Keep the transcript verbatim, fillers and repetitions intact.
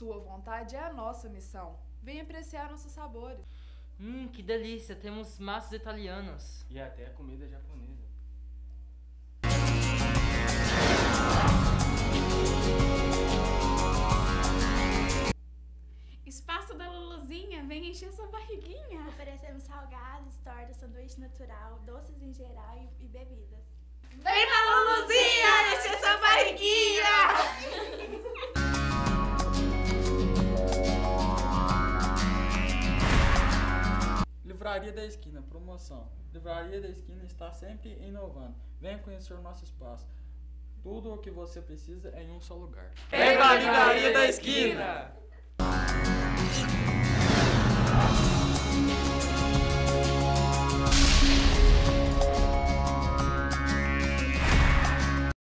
sua vontade é a nossa missão. Venha apreciar nossos sabores. Hum, que delícia! Temos massas italianas. E até a comida japonesa. Espaço da Luluzinha, vem encher sua barriguinha. Oferecemos salgados, tortas, sanduíche natural, doces em geral e, e bebidas. Vem na Luluzinha, encher sua barriguinha! Livraria da Esquina, promoção. Livraria da Esquina está sempre inovando. Venha conhecer o nosso espaço. Tudo o que você precisa é em um só lugar. Vem pra Livraria da Esquina!